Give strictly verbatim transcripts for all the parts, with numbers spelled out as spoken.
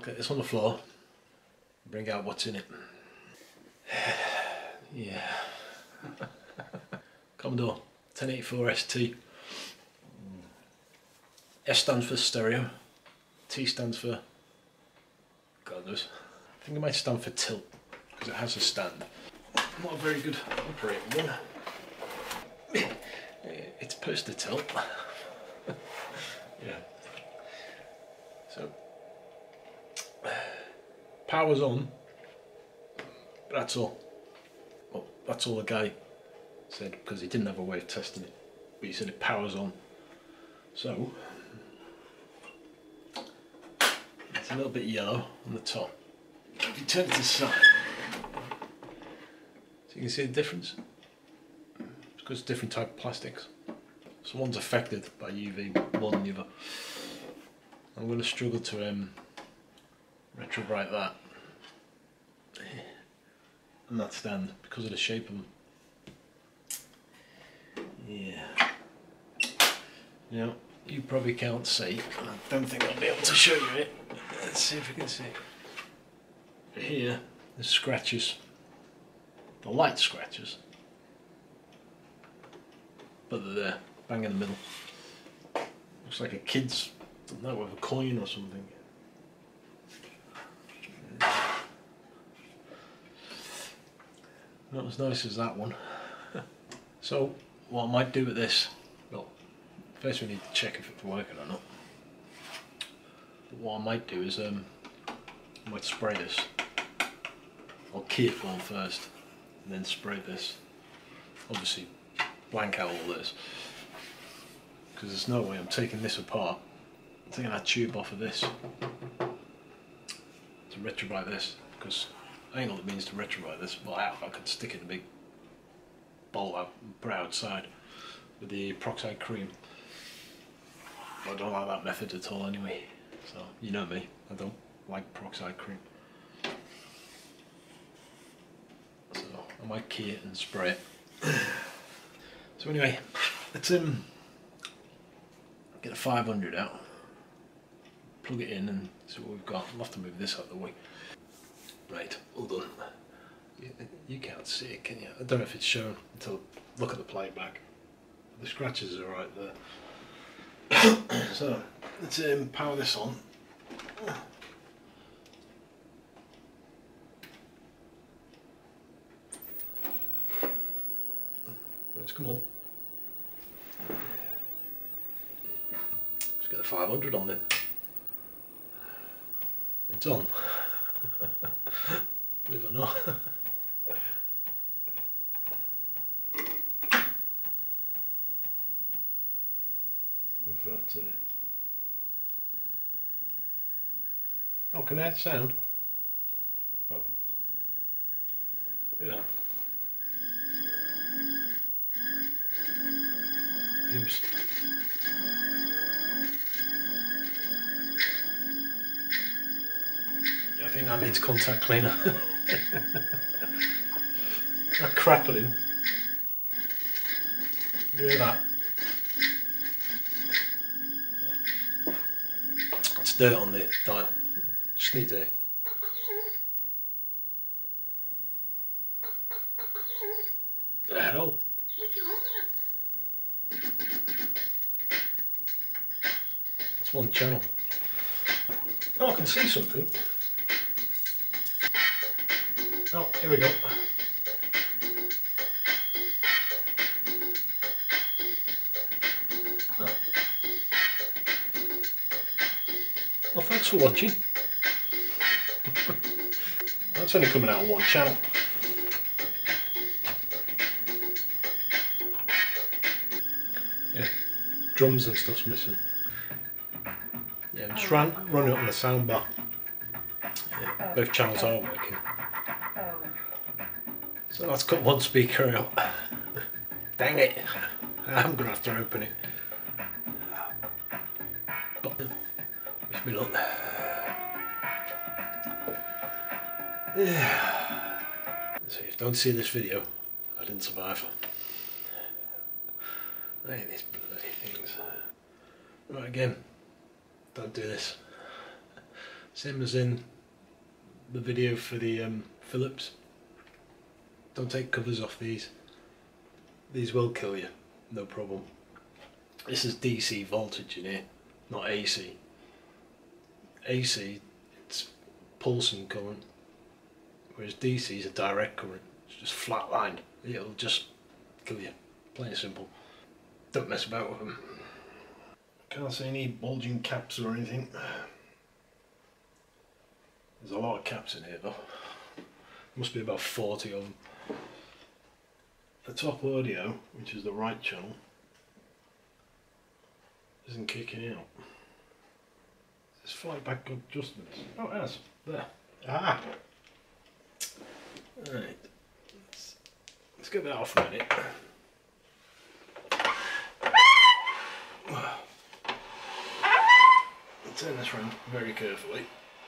get this on the floor, bring out what's in it. Yeah. Commodore ten eighty-four S T. S stands for stereo, T stands for God knows. I think it might stand for tilt because it has a stand. Not a very good operating one. It's supposed to tilt. Yeah. So power's on. But that's all. Well, that's all the guy said because he didn't have a way of testing it. But he said it powers on. So it's a little bit yellow on the top. If you turn it to the side, so you can see the difference. It's because it's different type of plastics. So one's affected by U V more than the other. I'm going to struggle to um, retrobrite that and that stand because of the shape of them. Yeah. Now you probably can't see, and I don't think I'll be able to show you it. Let's see if we can see it. Here, the scratches, the light scratches, but they're there, bang in the middle. Looks like a kid's done that with a coin or something. Not as nice as that one. So, what I might do with this, well, first we need to check if it's working or not. But what I might do is, um, I might spray this. I'll key it for first, and then spray this. Obviously, blank out all this, because there's no way I'm taking this apart. I'm taking that tube off of this to retrobrite this, because I ain't got the means to retrobrite this. Well, I, I could stick it in a big bowl out and put it outside with the peroxide cream. But I don't like that method at all anyway. So, you know me, I don't like peroxide cream. So I might key it and spray it. So anyway, let's um, get a five hundred out, plug it in and see what we've got. I'll have to move this out of the way. Right, all done. You, you can't see it, can you? I don't know if it's shown until look at the playback. The scratches are right there. So let's um, power this on. Let's come on. Let's get the five hundred on then. It's on. Believe it or not. With that, uh... oh, can I add sound? Oh. Yeah. Oops. I think that needs contact cleaner. That crackling. You hear that? It's dirt on the dial. Just need to. The hell? It's one channel. Oh, I can see something. Oh, here we go. Oh. Well, thanks for watching. That's only coming out on one channel. Yeah, drums and stuff's missing. Yeah, just run, run it on the soundbar. Yeah, both channels are working. So let's cut one speaker out. Dang it! I'm gonna have to open it. But, wish me luck. Yeah. So if you don't see this video, I didn't survive. I hate these bloody things. Right, again, don't do this. See Same as in the video for the um, Philips. Don't take covers off these. These will kill you, no problem. This is D C voltage in here, not A C. A C, it's pulsing current, whereas D C is a direct current. It's just flatlined. It'll just kill you, plain and simple. Don't mess about with them. Can't see any bulging caps or anything. There's a lot of caps in here though. Must be about forty of them. The top audio, which is the right channel, isn't kicking out. There's flight back adjustments. Oh, it has. There. Ah! Right. Let's, let's get that off a minute. Turn this round very carefully.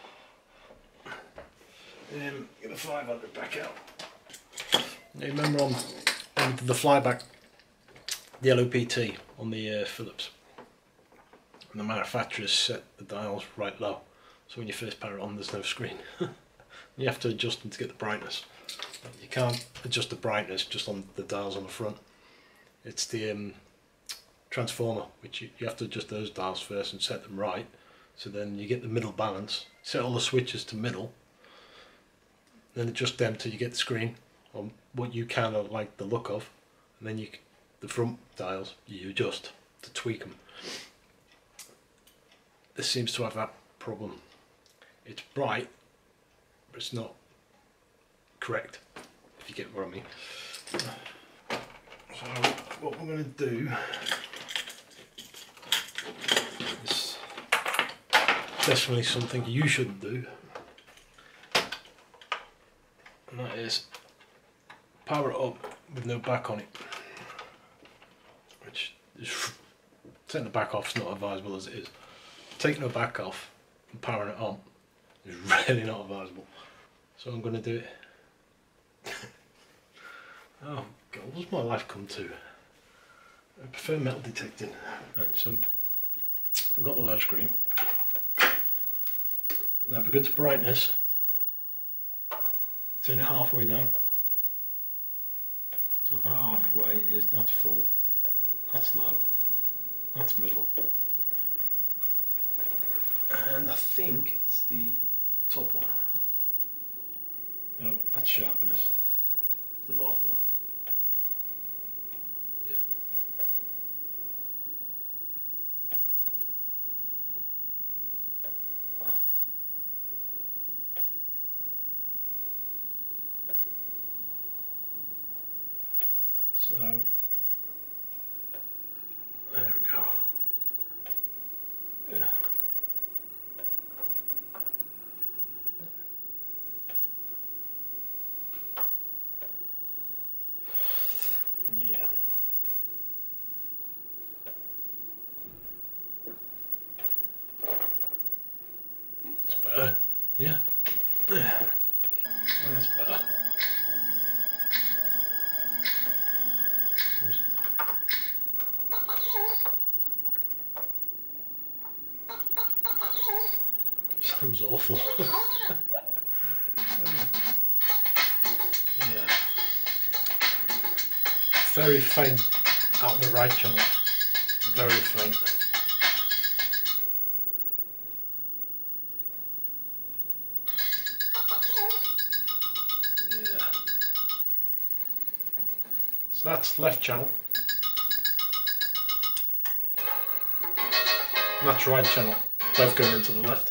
Um, get the five hundred back out. Now remember on, on the flyback, the L O P T on the uh, Philips, and the manufacturers set the dials right low, so when you first power it on there's no screen. You have to adjust them to get the brightness. You can't adjust the brightness just on the dials on the front. It's the um, transformer, which you, you have to adjust those dials first and set them right. So then you get the middle balance, set all the switches to middle, then adjust them till you get the screen on what you kind of like the look of, and then you the front dials you adjust to tweak them. This seems to have that problem. It's bright, but it's not correct, if you get what I mean. So what we're going to do is definitely something you shouldn't do, and that is power it up with no back on it, which is, taking the back off is not advisable as it is. Taking the back off and powering it on is really not advisable. So I'm going to do it. Oh God, what's my life come to? I prefer metal detecting. Right, so I've got the low screen. Now if we go to brightness, turn it halfway down. So about halfway is that's full, that's low, that's middle. And I think it's the top one. No, that's sharpness. It's the bottom one. Yeah. So there we go. Yeah. Yeah. That's better. Yeah. That's better. Sounds awful. Yeah. Very faint out the right channel. Very faint. Yeah. So that's left channel. And that's right channel. Both going into the left.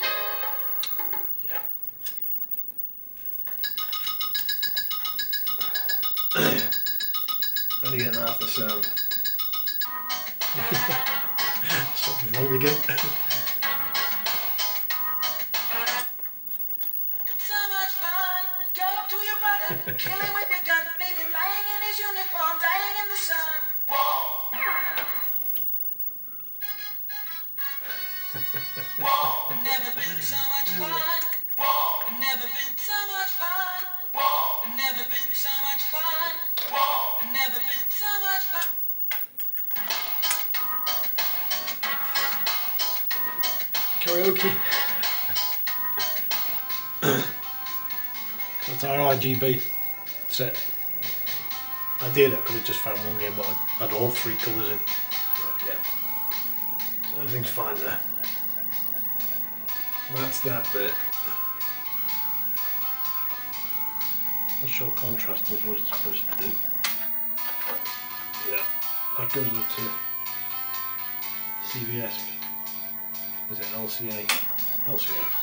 Only getting half the sound. Something's wrong again. So much fun. Go up to your brother, kill him with your gun, leave him lying in his uniform, dying in the sun. Whoa. Whoa. Never been so much fun. Whoa. Never been so much fun. Whoa. Never been so much fun. Whoa. Never been so much fun. Karaoke. So it's our R G B set. Ideally I could have just found one game but I had all three colours in. But yeah. So everything's fine there. So that's that bit. Not sure contrast does what it's supposed to do. Yeah. That goes up to C V S. Is it L C A? L C A.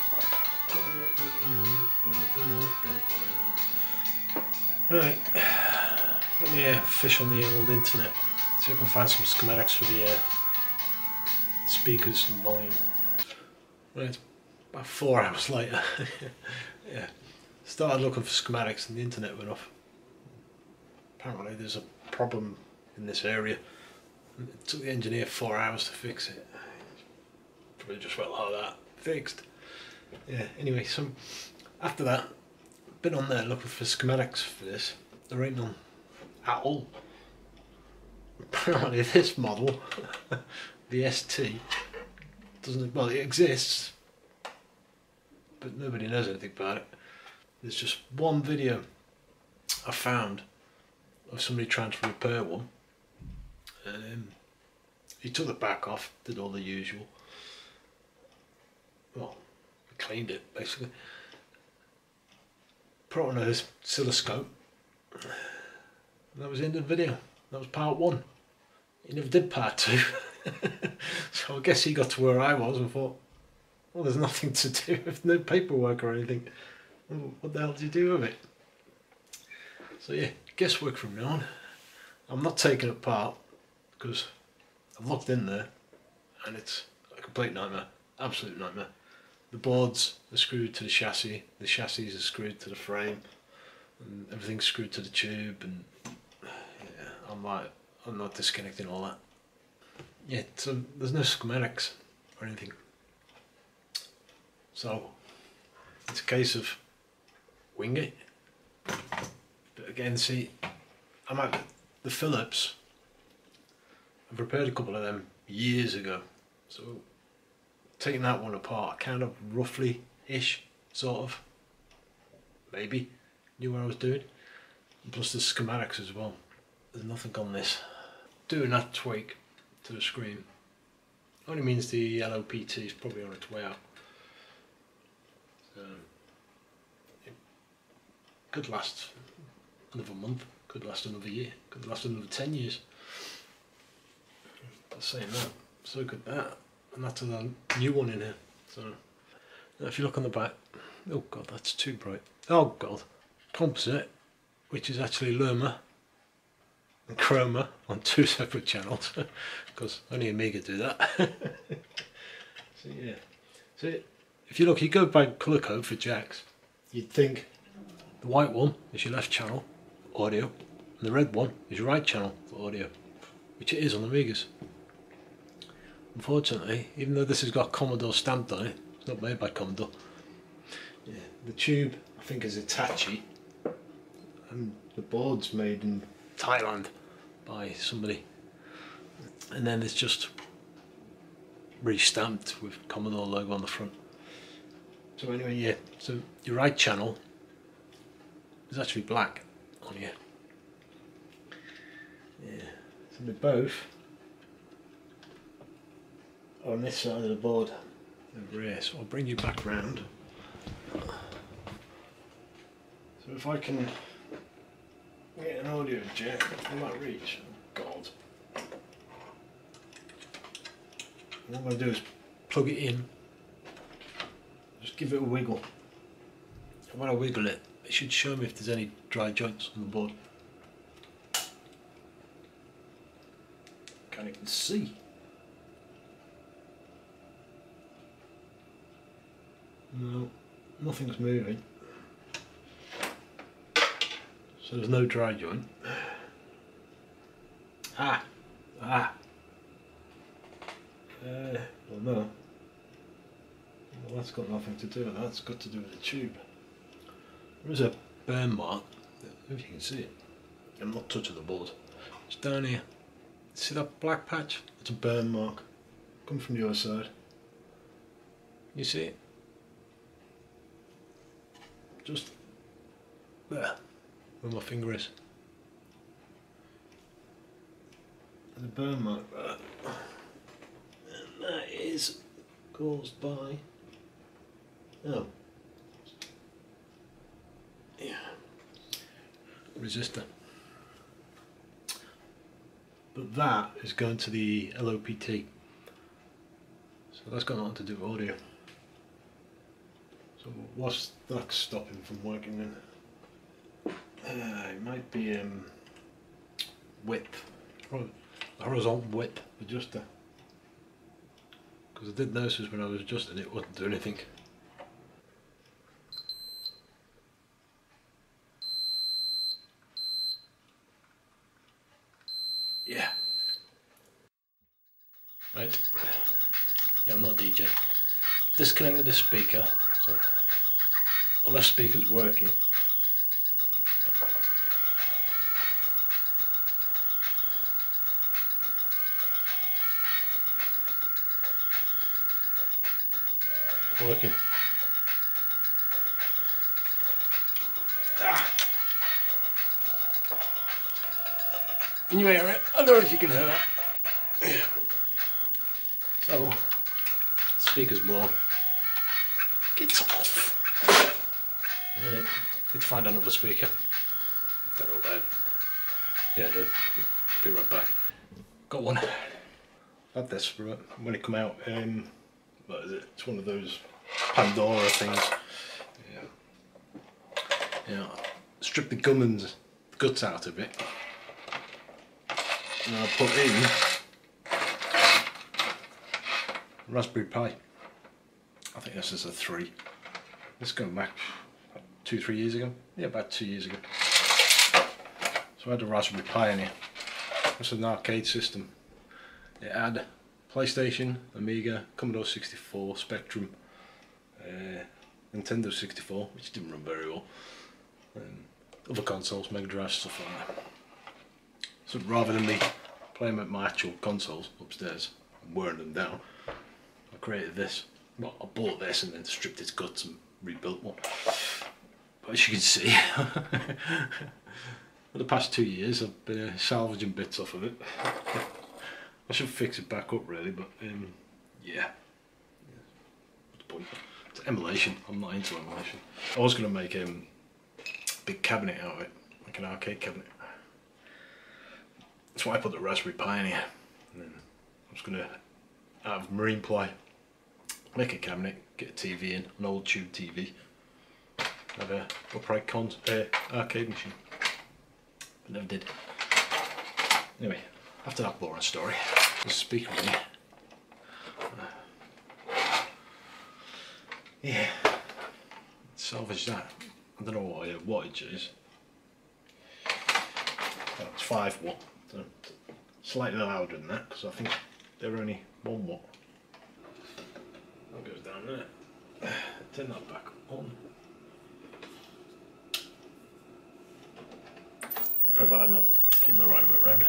Right, let me uh, fish on the old internet, see if I can find some schematics for the uh, speakers and volume. Right, about four hours later, yeah, started looking for schematics and the internet went off. Apparently there's a problem in this area. It took the engineer four hours to fix it. Probably just went like that, fixed. Yeah, anyway, so after that, been on there looking for schematics for this. There ain't none at all. Apparently this model, the S T, doesn't, well, it exists, but nobody knows anything about it. There's just one video I found of somebody trying to repair one. Um, he took the back off, did all the usual. Well, cleaned it basically. Put it on a oscilloscope. And that was the end of the video. That was part one. He never did part two. So I guess he got to where I was and thought, well, there's nothing to do with no paperwork or anything. Well, what the hell do you do with it? So yeah, guesswork from now on. I'm not taking it apart because I've looked in there and it's a complete nightmare. Absolute nightmare. The boards are screwed to the chassis, the chassis are screwed to the frame, and everything's screwed to the tube, and yeah, I'm like, I'm not disconnecting all that. Yeah, so there's no schematics or anything. So it's a case of wing it. But again, see, I'm at the Philips. I've repaired a couple of them years ago. So taking that one apart, kind of roughly-ish, sort of, maybe, knew what I was doing. And plus the schematics as well. There's nothing on this. Doing that tweak to the screen only means the L O P T is probably on its way out. So, it could last another month, could last another year, could last another ten years. But saying that, so could that. And that's a new one in here. So now if you look on the back, oh god, that's too bright. Oh god, composite, which is actually Lerma and Chroma on two separate channels, because only Amiga do that. So yeah, so if you look, you go by colour code for jacks, you'd think the white one is your left channel for audio, and the red one is your right channel for audio, which it is on Amigas. Unfortunately, even though this has got Commodore stamped on it, it's not made by Commodore. Yeah, the tube I think is Hitachi, and the board's made in Thailand by somebody, and then it's just re-stamped with Commodore logo on the front. So anyway, yeah, so your right channel is actually black on here. Yeah, so they both on this side of the board over here, so I'll bring you back round. So if I can get an audio jack in that reach, oh god. What I'm going to do is plug it in, just give it a wiggle, and when I wiggle it, it should show me if there's any dry joints on the board. Can't even see. No, nothing's moving. So there's no dry joint. Ah! Ah! Uh, well no. Well, that's got nothing to do with that, it's got to do with the tube. There is a burn mark, if you can see it. I'm not touching the board. It's down here. See that black patch? It's a burn mark. Come from the other side. You see it? just there, where my finger is. There's a burn mark there, and that is caused by, oh, yeah, resistor. But that is going to the L O P T, so that's got nothing to do with audio. So what's that stopping from working then? Uh, it might be um, width, horizontal width adjuster. Because I did notice when I was adjusting it, it wouldn't do anything. Yeah. Right. Yeah, I'm not a D J. Disconnected the speaker, so the left speaker's working. Working. Ah. Anyway, I don't know if you can hear that. Yeah. So, speaker's blown. Get off. Yeah, need to find another speaker. Don't know where. Yeah, I do. Be right back. Got one. Had this for when it come out. Um, what is it? It's one of those Pandora things. Yeah. Yeah. Strip the gum and guts out of it. And I'll put in Raspberry Pi. I think this is a three. This is going back two, three years ago. Yeah, about two years ago. So I had a Raspberry Pi in here. It's an arcade system. It had PlayStation, Amiga, Commodore sixty-four, Spectrum, uh, Nintendo sixty-four, which didn't run very well. Um, other consoles, Mega Drive, stuff like that. So rather than me playing with my actual consoles upstairs and wearing them down, I created this. Well, I bought this and then stripped its guts and rebuilt one. But as you can see, for the past two years I've been uh, salvaging bits off of it. I should fix it back up really, but um, yeah. What's the point? It's emulation. I'm not into emulation. I was going to make um, a big cabinet out of it, like an arcade cabinet. That's why I put the Raspberry Pi in here. And then I was going to, out of marine ply, make a cabinet, get a T V in, an old tube T V, have a upright con uh, arcade machine. But never did. Anyway, after that boring story, there's a speaker in here. Uh, yeah, salvage that. I don't know what uh, wattage is. Oh, it's five watt. So slightly louder than that because I think they're only one watt. That goes down there. Turn that back on. Providing I've put them the right way around.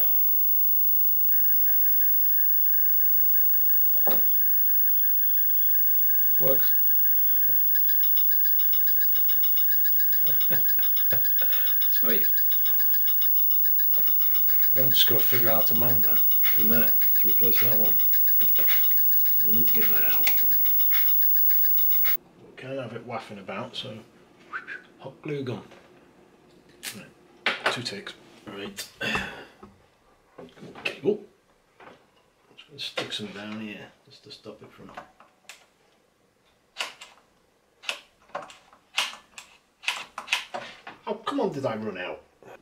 Works. Sweet. Now I've just got to figure out how to mount that in there to replace that one. We need to get that out. We can't have it waffing about, so hot glue gun. Right. Two ticks. Right. Cable. I'm just going to stick some down here just to stop it from. Oh, come on, did I run out?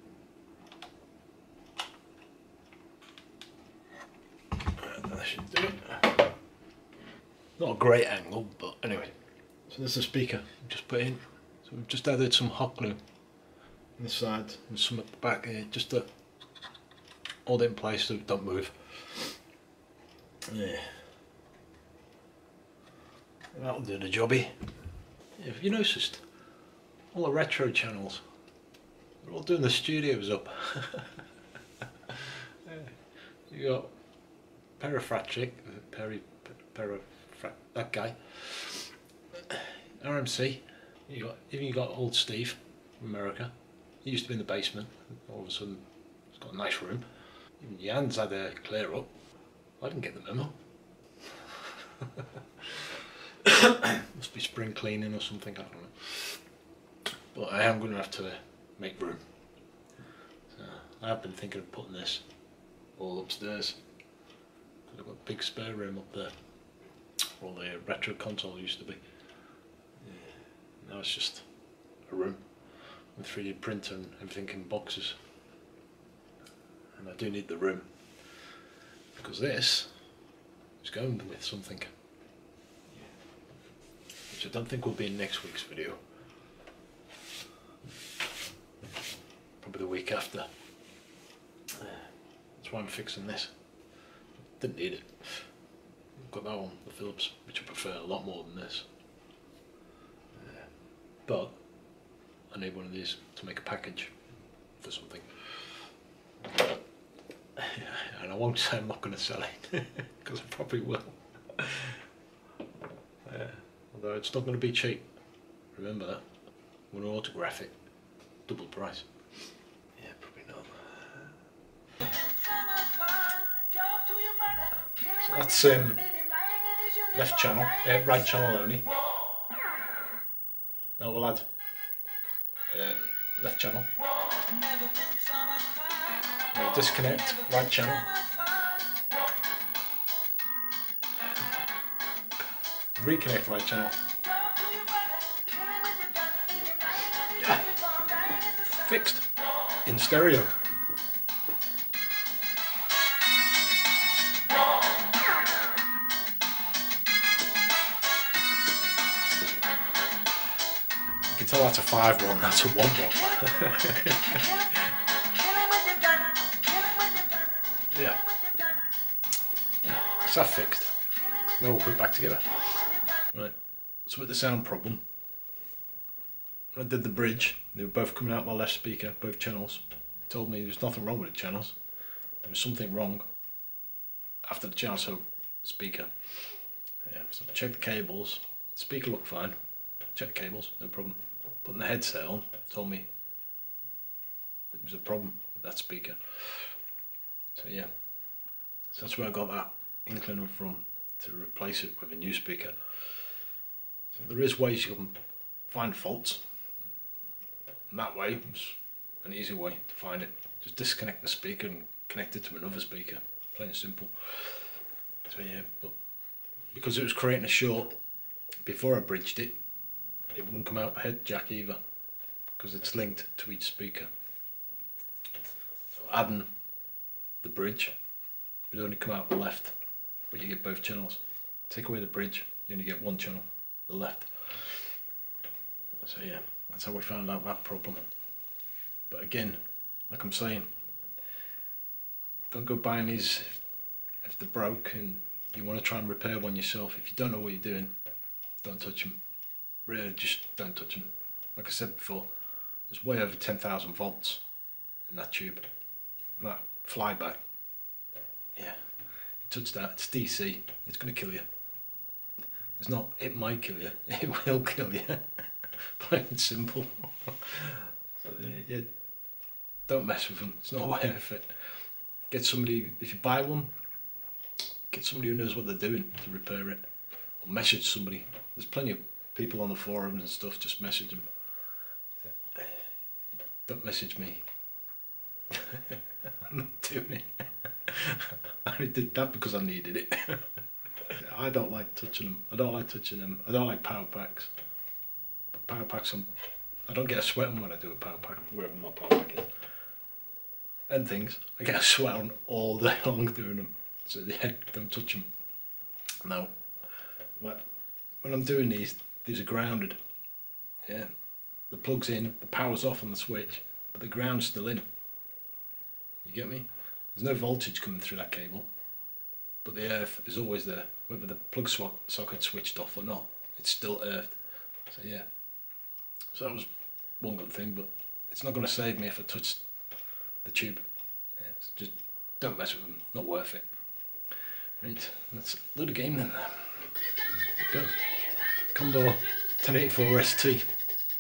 That should do it. Not a great angle, but anyway. So there's the speaker I've just put in. So we've just added some hot glue on this side and some at the back here, just to hold it in place so it don't move. Yeah. That'll do the jobby. Have you noticed all the retro channels? They're all doing the studios up. You got Perifratric, Peri, Perifrat, that guy, R M C, You got, even you got old Steve from America. He used to be in the basement. All of a sudden, he's got a nice room. Even Jan's had a clear up. I didn't get the memo. Must be spring cleaning or something, I don't know. But I am going to have to make room. So I have been thinking of putting this all upstairs. I've got a big spare room up there where all the retro console used to be. Yeah. Now it's just a room with three D printer and everything in boxes. And I do need the room because this is going with something. Which I don't think will be in next week's video. Probably the week after. That's why I'm fixing this. Didn't need it. I've got that one, the Philips, which I prefer a lot more than this. But I need one of these to make a package for something. And I won't say I'm not going to sell it, because I probably will. Yeah. Although it's not going to be cheap. Remember that. I'm going to autograph it. Double price. Yeah, probably not. So that's um, left channel, uh, right channel only. Now we'll add uh, left channel. We'll disconnect right channel. Reconnect right channel. Yeah. Fixed. In stereo. You can tell that's a five one, that's a one one. Yeah. Is that fixed? No, we'll put it back together. Right, so with the sound problem, when I did the bridge, they were both coming out my left speaker, both channels. It told me there was nothing wrong with the channels. There was something wrong after the channel, so speaker. Yeah, so I checked the cables, the speaker looked fine. Checked the cables, no problem. Putting the headset on, told me there was a problem with that speaker. So yeah, so that's where I got that inkling from, to replace it with a new speaker. So there is ways you can find faults, and that way it's an easy way to find it. Just disconnect the speaker and connect it to another speaker, plain and simple. So yeah, but because it was creating a short before I bridged it, it wouldn't come out the head jack either, because it's linked to each speaker. So adding the bridge, it would only come out the left, but you get both channels. Take away the bridge, you only get one channel, the left. So yeah, that's how we found out that problem. But again, like I'm saying, don't go buying these if they're broke and you want to try and repair one yourself. If you don't know what you're doing, don't touch them. Really, just don't touch them. Like I said before, there's way over ten thousand volts in that tube. And that flyback, yeah, touch that, it's D C, it's going to kill you. It's not, it might kill you, it will kill you. Plain and simple. So, yeah, don't mess with them, it's not worth it. Get somebody, if you buy one, get somebody who knows what they're doing to repair it. Or message somebody. There's plenty of people on the forums and stuff, just message them. Don't message me. I'm not doing it. I only did that because I needed it. I don't like touching them. I don't like touching them. I don't like power packs. But power packs, I'm, I don't get a sweat on when I do a power pack, wherever my power pack is. And things. I get a sweat on all day long doing them. So yeah, don't touch them. No. But when I'm doing these, these are grounded. Yeah. The plug's in, the power's off on the switch, but the ground's still in. You get me? There's no voltage coming through that cable, but the earth is always there, whether the plug socket's switched off or not. It's still earthed. So yeah. So that was one good thing, but it's not going to save me if I touch the tube. Yeah, just don't mess with them. Not worth it. Right, let's load a game then. Go. Commodore ten eighty-four S T.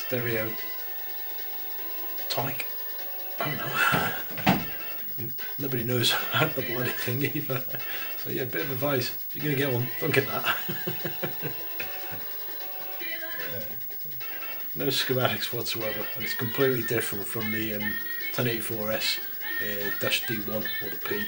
stereo tonic. I don't know. Nobody knows how the bloody thing either. So yeah, bit of advice. If you're going to get one, don't get that. No schematics whatsoever, and it's completely different from the um, ten eighty-four S uh, dash D one or the P.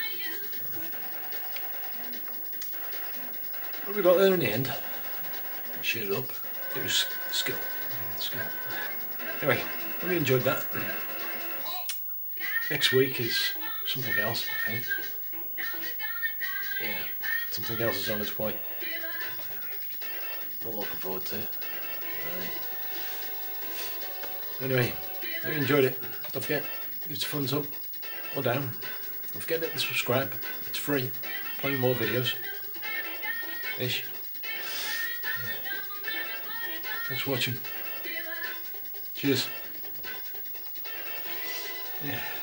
What we got there in the end? Shut it up. It was skill. Skill. Anyway, I really enjoyed that. Next week is something else, I think. Yeah, something else is on its way. Not looking forward to it. Right. Anyway, I really enjoyed it. Don't forget, give us a thumbs up or down. Don't forget to subscribe. It's free. Plenty more videos. Ish. Thanks for watching. Cheers. Yeah.